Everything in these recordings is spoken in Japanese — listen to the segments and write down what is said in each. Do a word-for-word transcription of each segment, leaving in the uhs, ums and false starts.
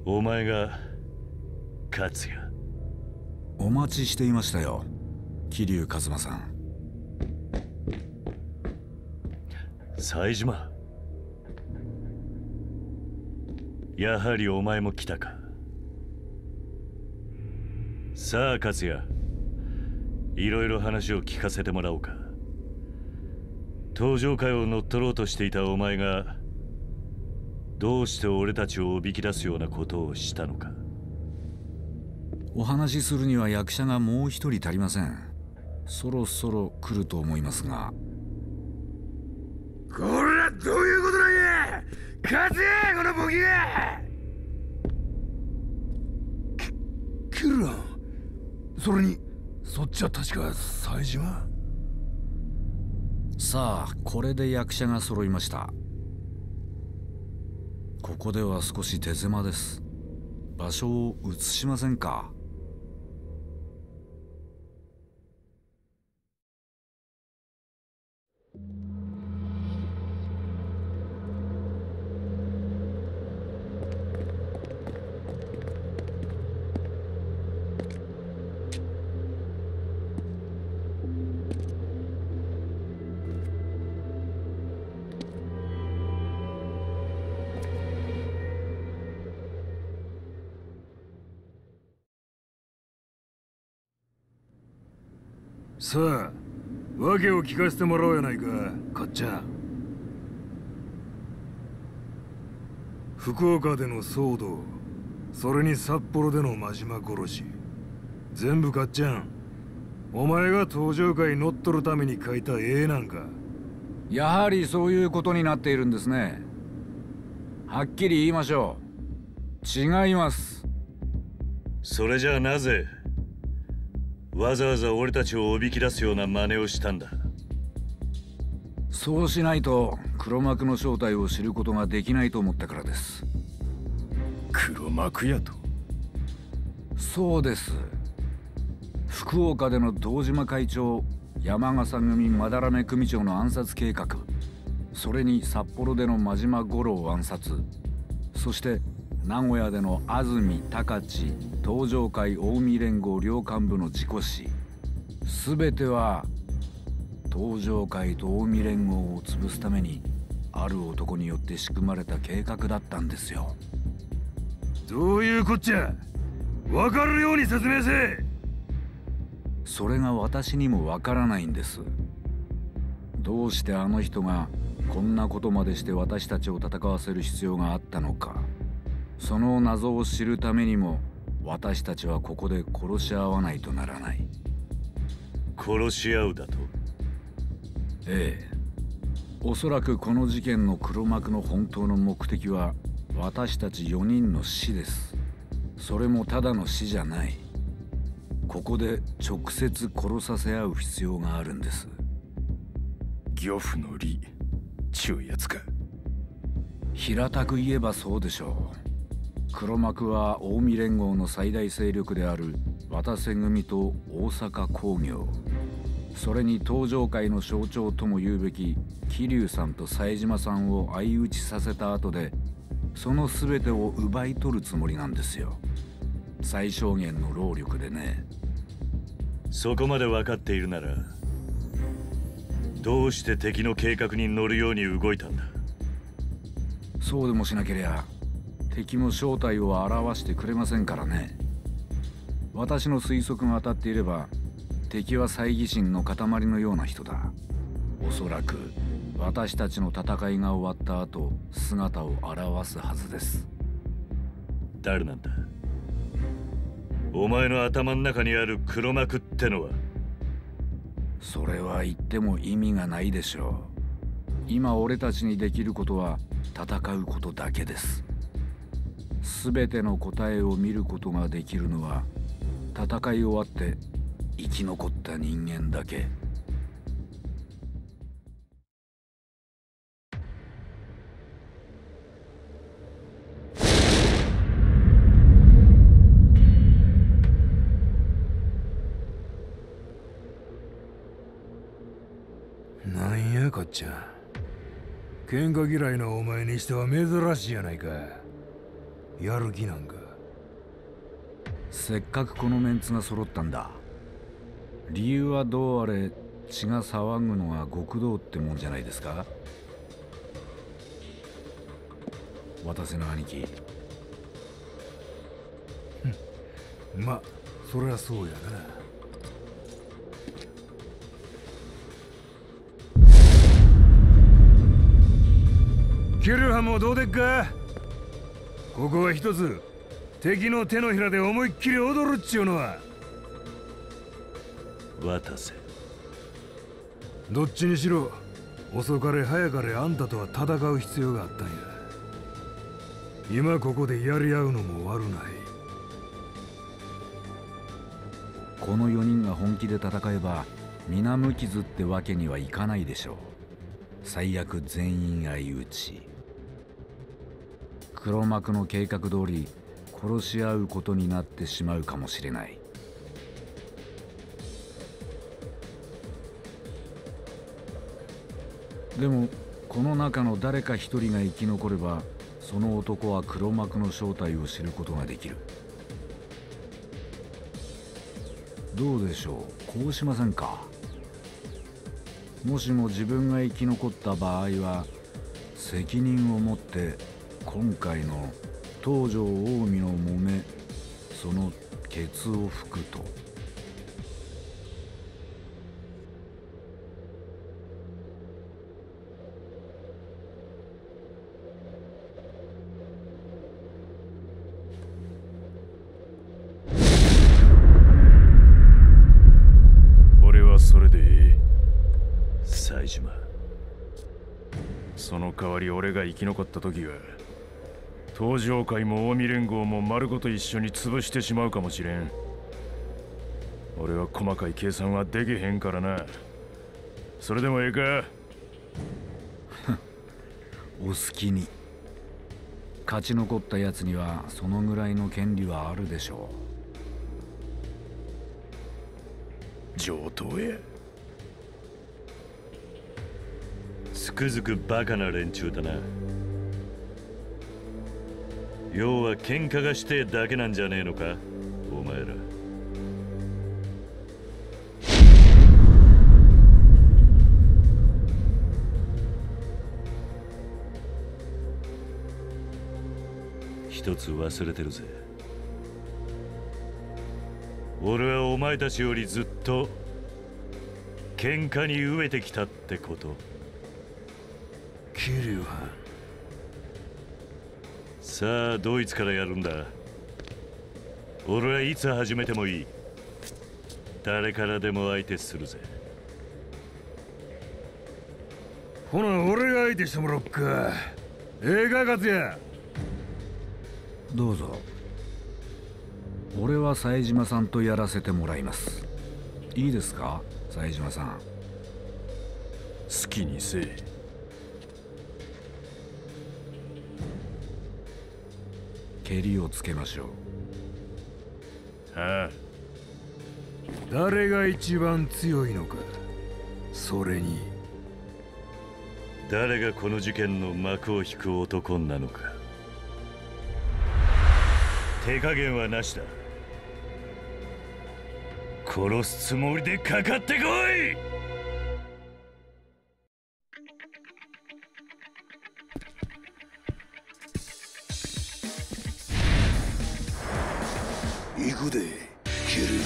お前が勝也。 お待ちしていましたよ、桐生一馬さん。 冴島、やはりお前も来たか。さあ勝也、いろいろ話を聞かせてもらおうか。登場会を乗っ取ろうとしていたお前がどうして俺たちをおびき出すようなことをしたのか。 お話しするには役者がもう一人足りません。そろそろ来ると思いますが。 これはどういうことなんや、勝也、このボケが。キキルラン、それにそっちは確か冴島。 さあ、これで役者が揃いました。ここでは少し手狭です。場所を移しませんか。 さあ、訳を聞かせてもらおうやないか、かっちゃん。福岡での騒動、それに札幌での真島殺し、全部かっちゃん、お前が登場会乗っ取るために書いた絵なんか。 やはりそういうことになっているんですね。はっきり言いましょう。違います。 それじゃあなぜわざわざ俺たちをおびき出すような真似をしたんだ。 そうしないと黒幕の正体を知ることができないと思ったからです。 黒幕やと？ そうです。福岡での堂島会長、山笠組斑目組長の暗殺計画、それに札幌での真島五郎暗殺、そして名古屋での安住高知東上会近江連合両幹部の事故死、全ては東上会と近江連合を潰すためにある男によって仕組まれた計画だったんですよ。 どういうこっちゃ、分かるように説明せ。 それが私にもわからないんです。どうしてあの人がこんなことまでして私たちを戦わせる必要があったのか。その謎を知るためにも私たちはここで殺し合わないとならない。 殺し合うだと？ ええ。おそらくこの事件の黒幕の本当の目的は私たちよにんの死です。それもただの死じゃない。ここで直接殺させ合う必要があるんです。 漁夫の利ちゅうやつか。 平たく言えばそうでしょう。黒幕は近江連合の最大勢力である渡瀬組と大阪工業、それに東上会の象徴とも言うべき桐生さんと冴島さんを相打ちさせた後で、その全てを奪い取るつもりなんですよ。最小限の労力でね。 そこまで分かっているならどうして敵の計画に乗るように動いたんだ。 そうでもしなけりゃ敵も正体を表してくれませんからね。私の推測が当たっていれば敵は猜疑心の塊のような人だ。おそらく私たちの戦いが終わった後姿を現すはずです。 誰なんだお前の頭の中にある黒幕ってのは。 それは言っても意味がないでしょう。今俺たちにできることは戦うことだけです。全ての答えを見ることができるのは戦い終わって生き残った人間だけ。 なんやこっちゃ、喧嘩嫌いのお前にしては珍しいやないか。やる気なんか。 せっかくこのメンツが揃ったんだ。理由はどうあれ血が騒ぐのが極道ってもんじゃないですか。渡瀬の兄貴。 まあそりゃそうやな。キルハもどうでっか。ここは一つ敵の手のひらで思いっきり踊るっちゅうのは。 渡瀬、 どっちにしろ遅かれ早かれあんたとは戦う必要があったんや。今ここでやり合うのも悪ない。 このよにんが本気で戦えば皆無傷ってわけにはいかないでしょう。最悪全員相打ち。黒幕の計画通り殺し合うことになってしまうかもしれない。でもこの中の誰か一人が生き残ればその男は黒幕の正体を知ることができる。どうでしょう、こうしませんか。もしも自分が生き残った場合は責任を持って今回の東条近江の揉めそのケツを拭くと。 俺はそれでいい。 冴島、 その代わり俺が生き残った時は東条会も近江連合も丸ごと一緒に潰してしまうかもしれん。俺は細かい計算はできへんからな。それでもええか。 お好きに。勝ち残ったやつにはそのぐらいの権利はあるでしょう。上等や。 つくづくバカな連中だな。要は喧嘩がしてだけなんじゃねえのか、お前ら。一つ忘れてるぜ。俺はお前たちよりずっと喧嘩に飢えてきたってこと。 桐生はん。 さあドイツからやるんだ。俺はいつ始めてもいい。誰からでも相手するぜ。 ほな俺が相手してもらおっか。ええか勝也。 どうぞ。俺は冴島さんとやらせてもらいます。いいですか冴島さん。 好きにせえ。 蹴りをつけましょう。ああ。誰が一番強いのか。それに誰がこの事件の幕を引く男なのか。手加減はなしだ。殺すつもりでかかってこい。 行くで、キル。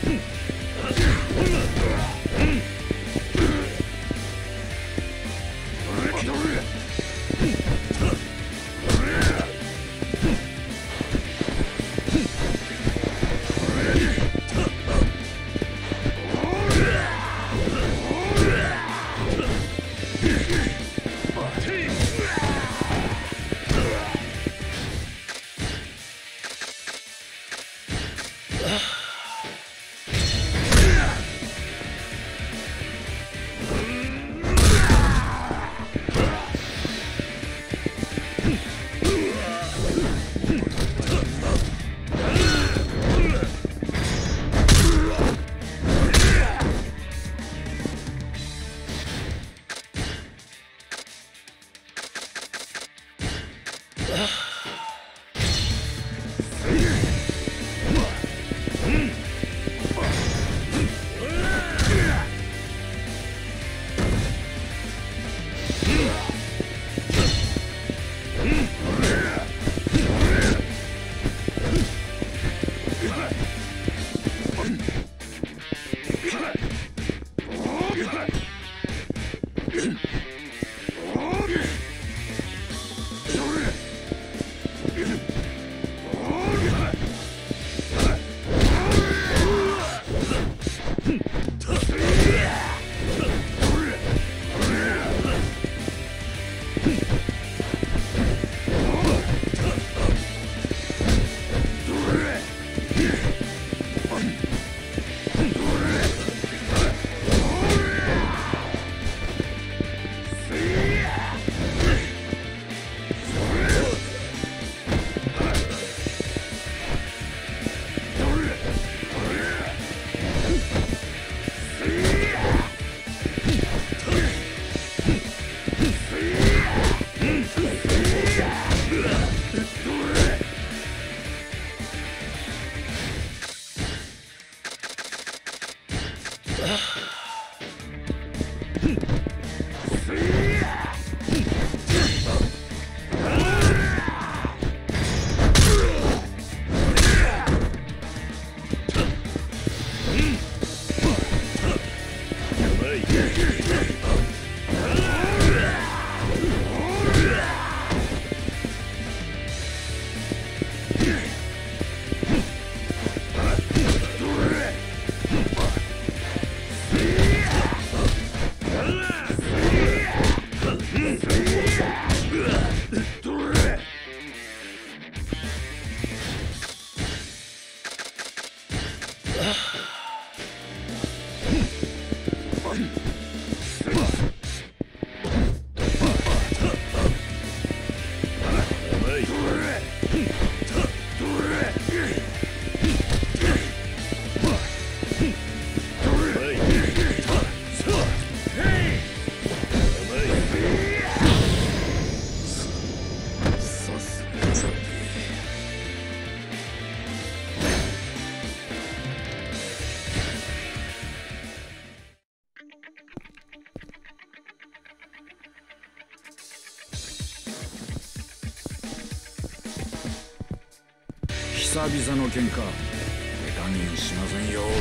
久々の喧嘩、手加減しませんよ。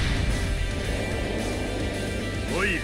おい。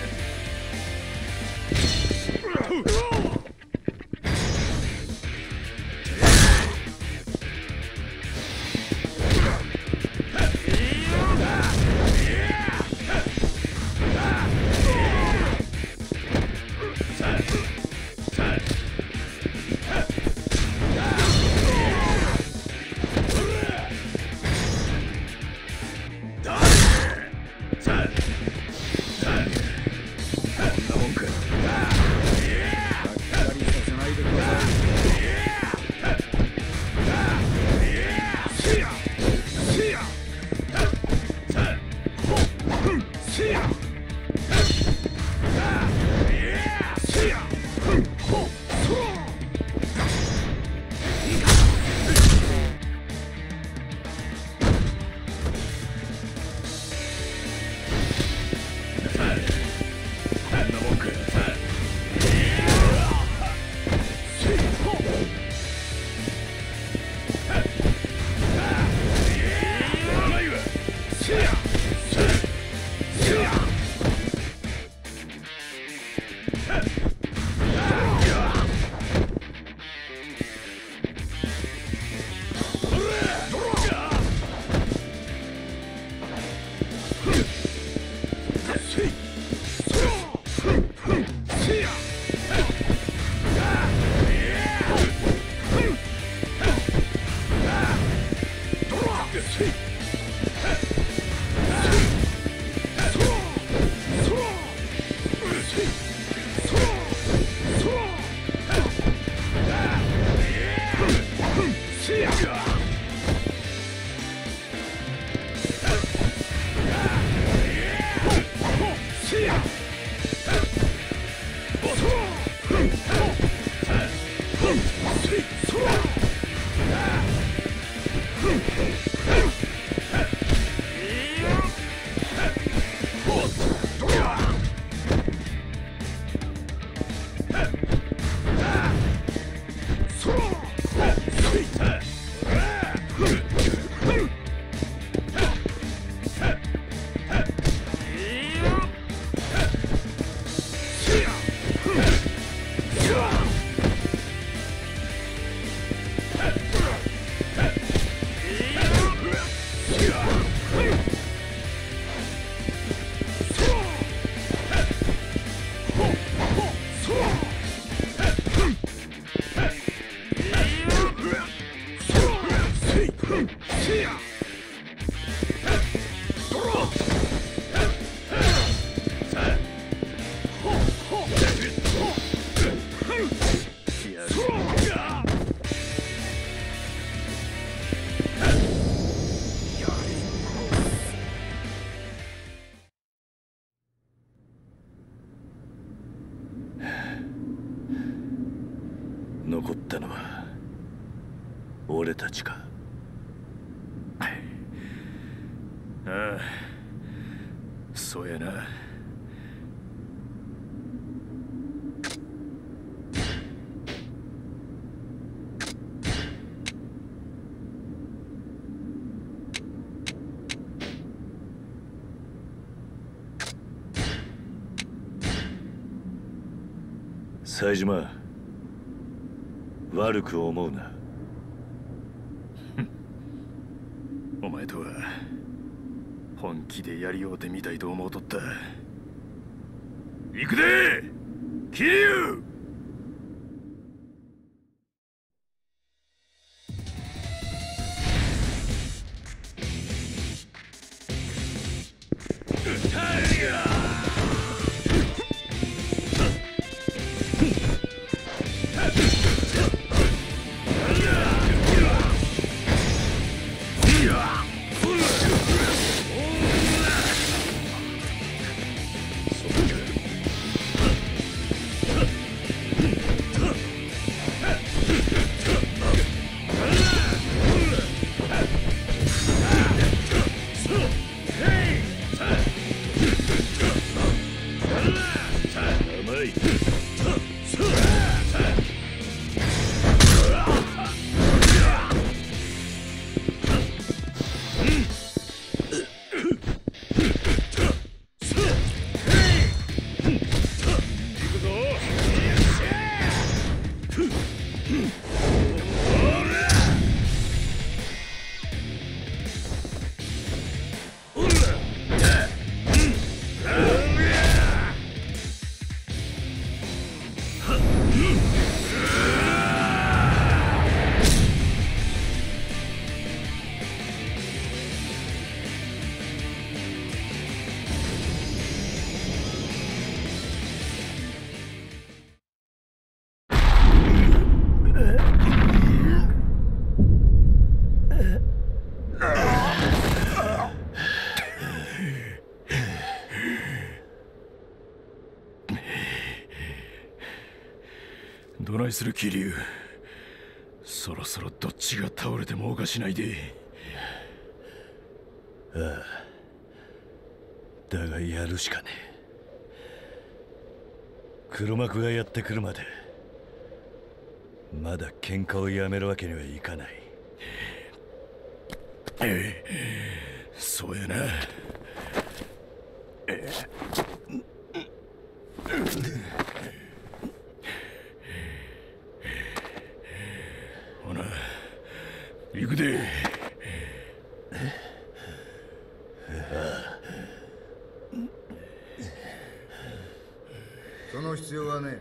残ったのは俺たちか。 ああ、そうやな。 冴島、悪く思うな。 お前とは本気でやりようてみたいと思うとった。行くで桐生。どないする桐生。そろそろどっちが倒れてもおかしないで。 ああ、だがやるしかねえ。黒幕がやってくるまでまだ喧嘩をやめるわけにはいかない。 ええ、そうやな。ええ、ほな行くで。 ああ。 その必要はね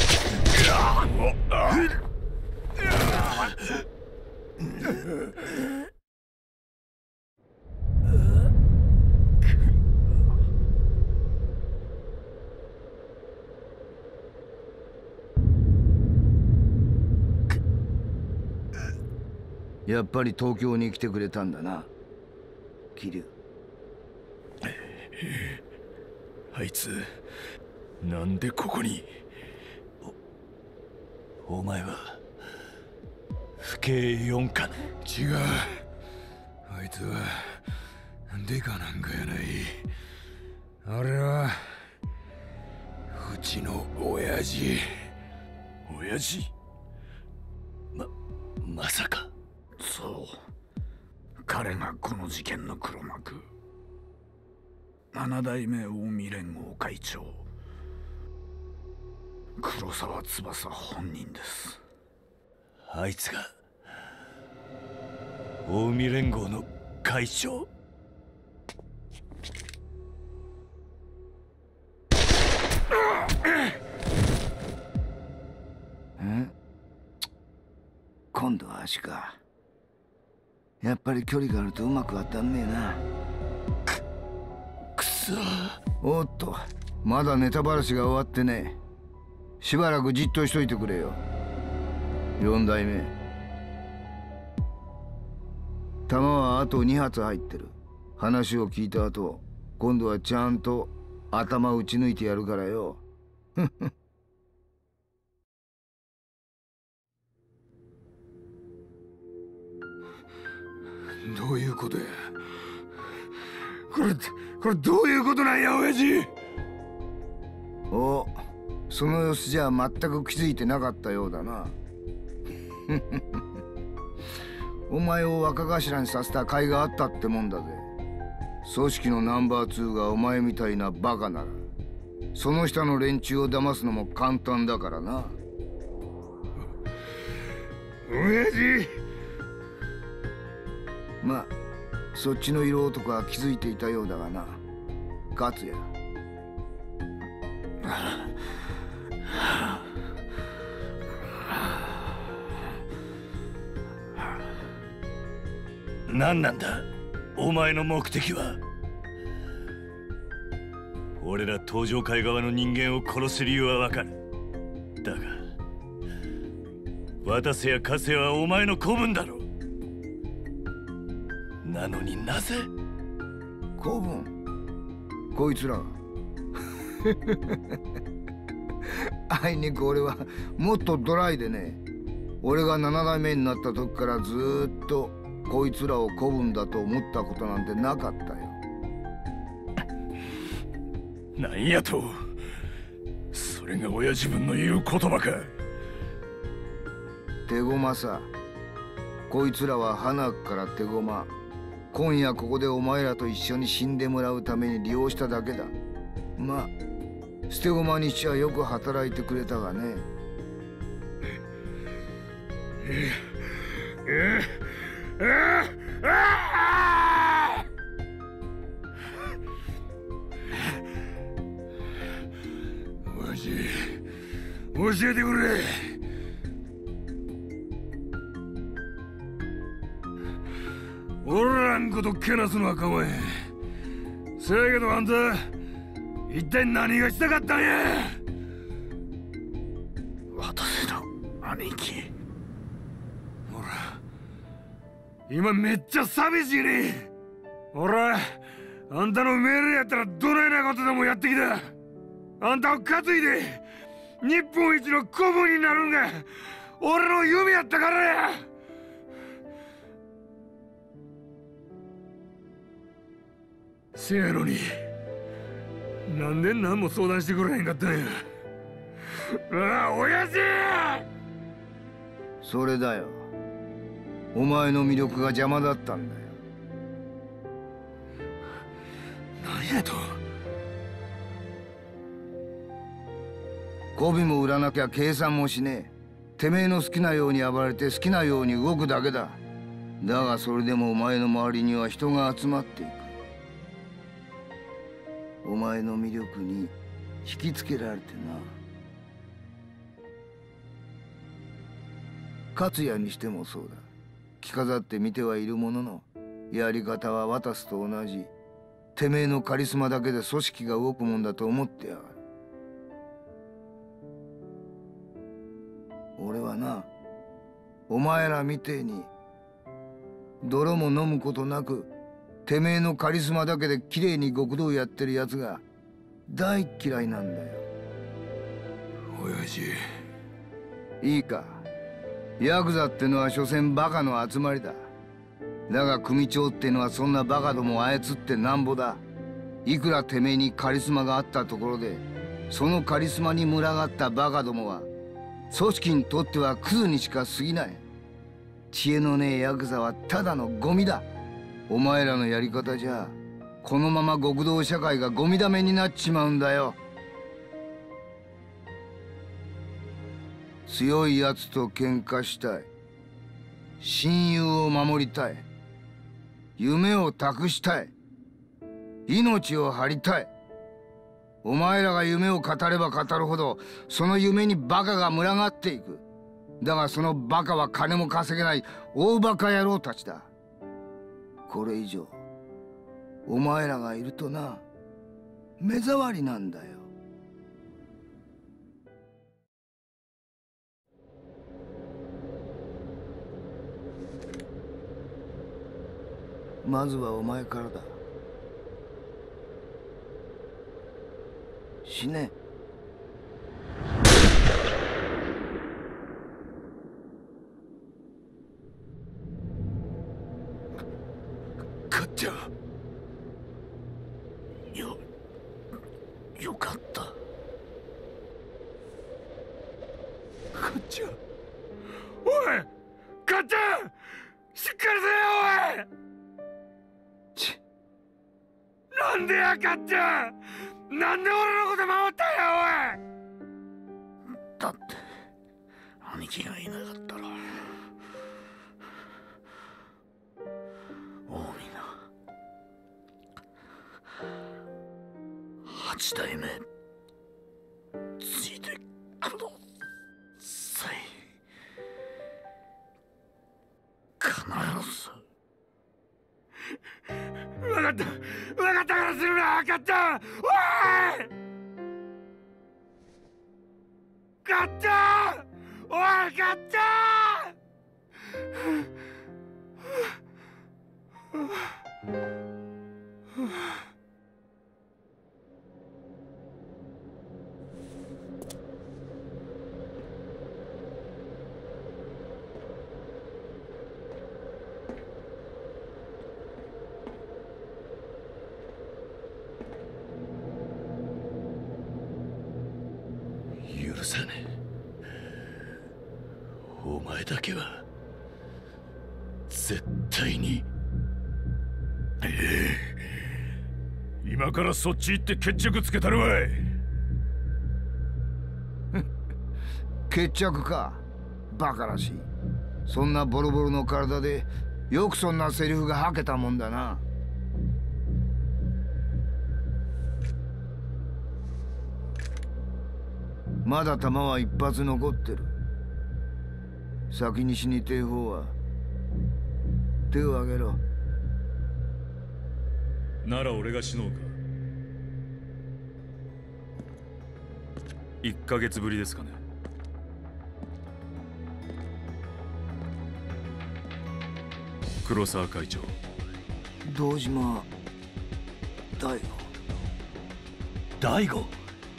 え。やっぱり東京に来てくれたんだな、桐生。 あいつなんでここに。 お前は不敬四かな。 違う、あいつはデカなんかやない。あれはうちの親父。 親父？ ままさか。 そう、彼がこの事件の黒幕、七代目近江連合会長黒沢翼本人です。 あいつが近江連合の会長。 ん？今度は足か。やっぱり距離があるとうまく当たんねえな。 くそ。 おっと、まだネタばらしが終わってねえ。しばらくじっとしといてくれよ、四代目。弾はあと二発入ってる。話を聞いた後、今度はちゃんと頭打ち抜いてやるからよ。 どういうことやこれ。これどういうことなんや親父。 お、その様子じゃ全く気づいてなかったようだな。お前を若頭にさせた甲斐があったってもんだぜ。組織のナンバーツーがお前みたいなバカなら、その下の連中を騙すのも簡単だからな。 親父。 まあそっちの色男は気づいていたようだがな、勝也。 何なんだお前の目的は。俺ら東上界側の人間を殺す理由はわかる。だが渡瀬や加瀬はお前の子分だろう。なのになぜ。 子分？こいつらあいにく俺はもっとドライでね。俺が七代目になった時からずーっとこいつらを子分だと思ったことなんてなかったよ。 なんやと。それが親自分の言う言葉か。 手駒さ。こいつらは花から手駒。今夜ここでお前らと一緒に死んでもらうために利用しただけだ。まあ捨て駒にしちゃよく働いてくれたがね。 親父、教えてくれ。俺らんことけなすのは構えん。せやけどあんた一体何がしたかったんや。 私の兄貴。 ほら今めっちゃ寂しいね。ほらあんたの命令やったらどないなことでもやってきた。あんたを担いで日本一の子分になるんが俺の夢やったからや。せやのになんで何も相談してくれへんかったんや。ああ親父。 それだよ。お前の魅力が邪魔だったんだよ。 何やと。 媚びも売らなきゃ計算もしねえ。てめえの好きなように暴れて好きなように動くだけだ。だがそれでもお前の周りには人が集まっていく。お前の魅力に引きつけられてな。 勝也にしてもそうだ。着飾って見てはいるものの、やり方は渡すと同じ。てめえのカリスマだけで組織が動くもんだと思ってやがる。俺はな、お前らみてえに泥も飲むことなくてめえのカリスマだけできれいに極道やってるやつが大嫌いなんだよ。 親父、 いいか、ヤクザってのは所詮バカの集まりだ。だが組長ってのはそんなバカどもを操ってなんぼだ。いくらてめえにカリスマがあったところで、そのカリスマに群がったバカどもは組織にとってはクズにしか過ぎない。知恵のねえヤクザはただのゴミだ。お前らのやり方じゃこのまま極道社会がゴミだめになっちまうんだよ。強いやつと喧嘩したい。親友を守りたい。夢を託したい。命を張りたい。お前らが夢を語れば語るほどその夢にバカが群がっていく。だがそのバカは金も稼げない大バカ野郎たちだ。これ以上お前らがいるとな、目障りなんだよ。まずはお前からだ。死ね。 かっちゃん、よよかった。かっちゃん、 おい、かっちゃん、しっかりせよ、おい。 ちなんでや、かっちゃん。なんで俺のこと守ったんや、おい。 だって兄貴がいなかったら近江が八代目ついてください。必ず。 分かった、分かったからするな、かっちゃん。おい、かっちゃん、おい、かっちゃん。 許さねえ。お前だけは絶対に。 ええ、今からそっち行って決着つけたるわい。 決着か、バカらしい。そんなボロボロの体でよくそんなセリフが吐けたもんだな。まだ弾は一発残ってる。先に死にてえ方は手を挙げろ。 なら俺が死のうか。いっかげつぶりですかね。黒沢会長、 堂島大吾。 大吾、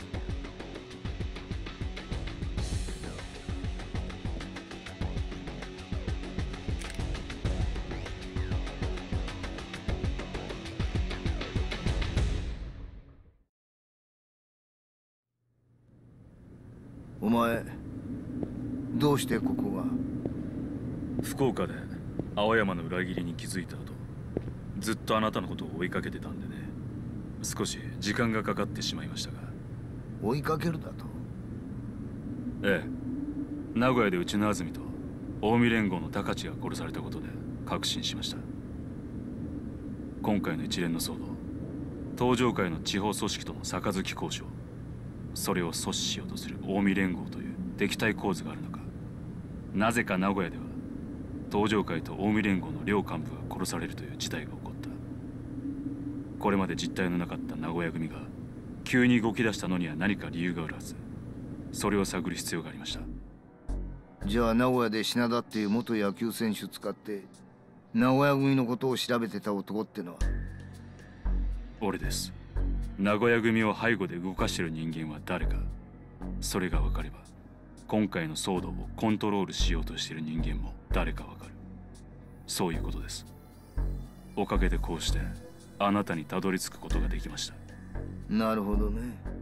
お前どうしてここが？ 福岡で青山の裏切りに気づいた後、ずっとあなたのことを追いかけてたんでね、少し時間がかかってしまいましたが。 追いかけるだと？ ええ、名古屋でうちの安住と近江連合の高知が殺されたことで確信しました。今回の一連の騒動、東上会の地方組織との杯交渉、それを阻止しようとする近江連合という敵対構図がある中、 なぜか名古屋では東上会と近江連合の両幹部が殺されるという事態が起こった。これまで実態のなかった名古屋組が急に動き出したのには何か理由があるはず。それを探る必要がありました。 じゃあ名古屋で品田っていう元野球選手使って名古屋組のことを調べてた男ってのは？ 俺です。名古屋組を背後で動かしてる人間は誰か、それが分かれば今回の騒動をコントロールしようとしている人間も誰か分かる。そういうことです。おかげでこうしてあなたにたどり着くことができました。 なるほどね。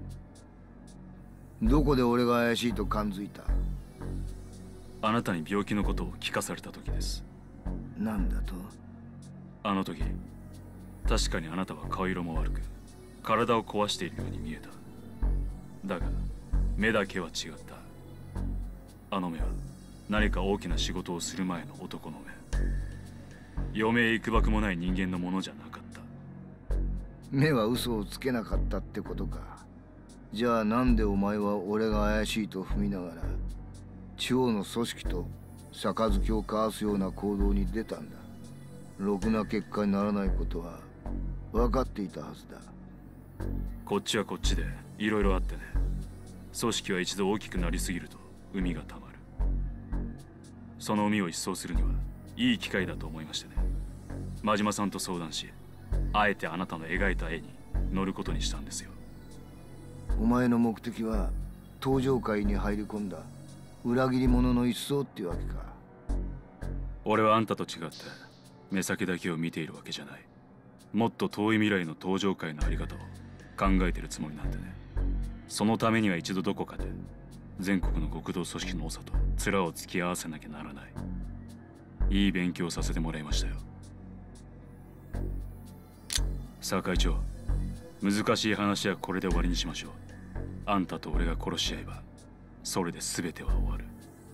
どこで俺が怪しいと感づいた？ あなたに病気のことを聞かされた時です。 なんだと？ あの時確かにあなたは顔色も悪く体を壊しているように見えた。だが目だけは違った。あの目は何か大きな仕事をする前の男の目。余命いくばくもない人間のものじゃなかった。 目は嘘をつけなかったってことか。じゃあなんでお前は俺が怪しいと踏みながら地方の組織と杯を交わすような行動に出たんだ。ろくな結果にならないことは分かっていたはずだ。 こっちはこっちでいろいろあってね。組織は一度大きくなりすぎると海がたまる。その海を一掃するにはいい機会だと思いましてね。真島さんと相談し、あえてあなたの描いた絵に乗ることにしたんですよ。 お前の目的は東上会に入り込んだ裏切り者の一掃ってわけか。 俺はあんたと違って目先だけを見ているわけじゃない。もっと遠い未来の東上会のあり方を考えてるつもりなんでね。そのためには一度どこかで全国の極道組織の長と面を突き合わせなきゃならない。いい勉強させてもらいましたよ。さあ会長、難しい話はこれで終わりにしましょう。あんたと俺が殺し合えばそれで全ては終わる。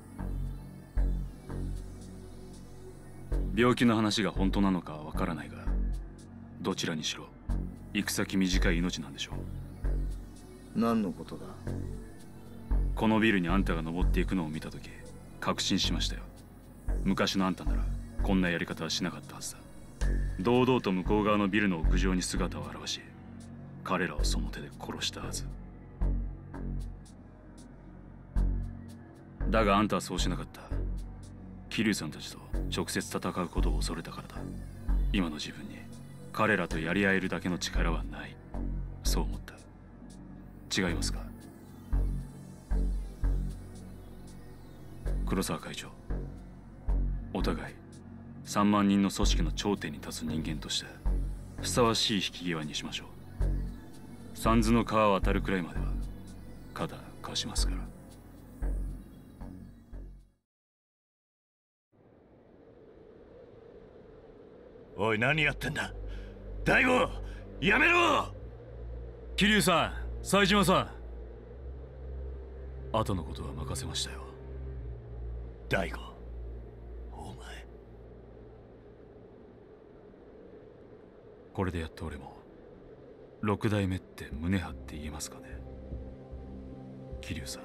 病気の話が本当なのかはわからないが、どちらにしろ行く先短い命なんでしょう。 何のことだ？ このビルにあんたが登っていくのを見た時確信しましたよ。昔のあんたならこんなやり方はしなかったはずだ。堂々と向こう側のビルの屋上に姿を現し、彼らをその手で殺したはず。だがあんたはそうしなかった。桐生さんたちと直接戦うことを恐れたからだ。今の自分に彼らとやり合えるだけの力はない、そう思った。違いますか？黒沢会長、お互いさんまんにんの組織の頂点に立つ人間としてふさわしい引き際にしましょう。三途の川を渡るくらいまでは肩貸しますから。 おい、何やってんだ大悟、やめろ！ 桐生さん、冴島さん、後のことは任せましたよ。 大悟、お前これでやっと俺も六代目って胸張って言えますかね、桐生さん。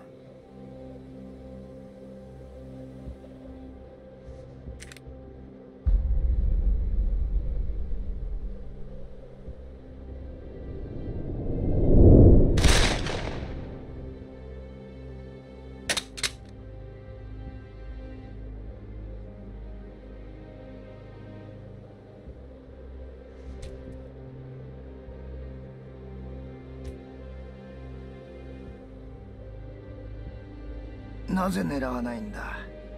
なぜ狙わないんだ？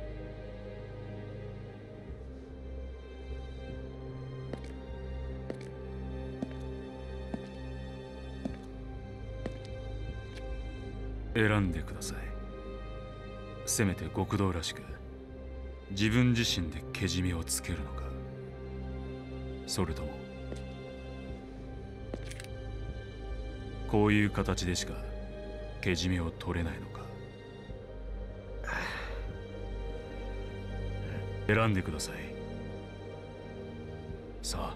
選んでください。せめて極道らしく自分自身でけじめをつけるのか、それともこういう形でしかけじめを取れないのか。選んでください。さ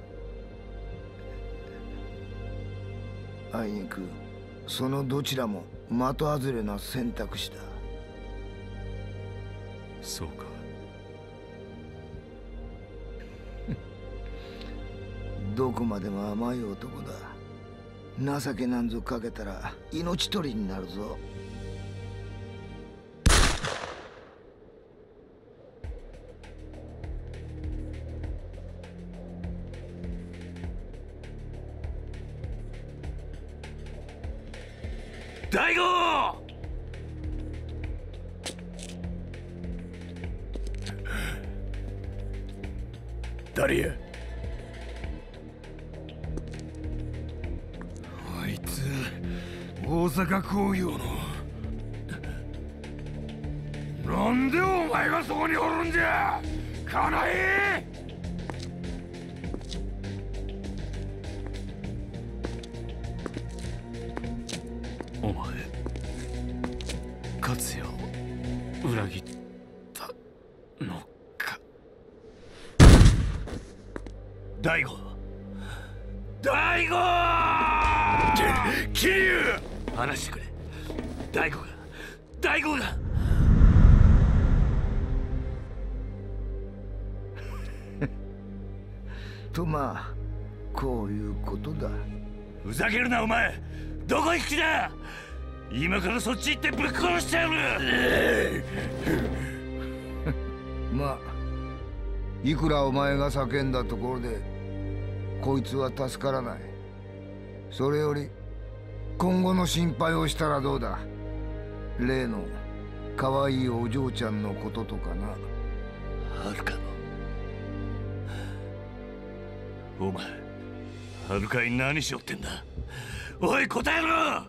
あいにくそのどちらも的外れな選択肢だ。 あ、そうか。 どこまでも甘い男だ。情けなんぞかけたら命取りになるぞ。 大悟！ 誰や？ あいつ大阪工業の。なんでお前がそこにおるんじゃ、かなえ！ お前勝也を裏切ったのか。 大悟！大悟！ 桐生！ 話してくれ。大悟が大悟がとまあこういうことだ。 ふざけるなお前。どこ行く気だ。今からそっち行ってぶっ殺してやる。 まあいくらお前が叫んだところでこいつは助からない。それより今後の心配をしたらどうだ。例の可愛いお嬢ちゃんのこととかな。 はるかのお前、はるかに何しよってんだ。おい答えろ。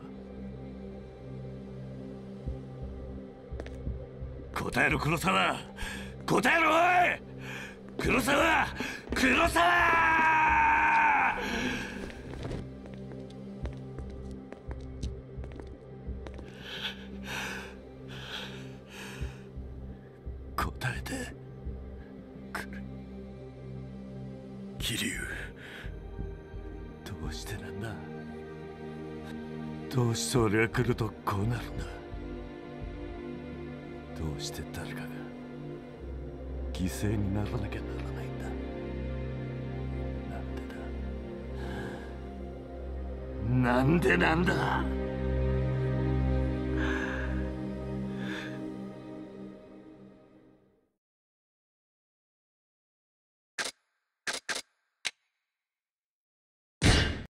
答えろ黒沢。答えろおい黒沢。黒沢。答えてくれ。桐生、どうしてなんだ。どうして俺が来るとこうなるんだ。どうして誰かが犠牲にならなきゃならないんだ。なんでだ。なんでなんだ。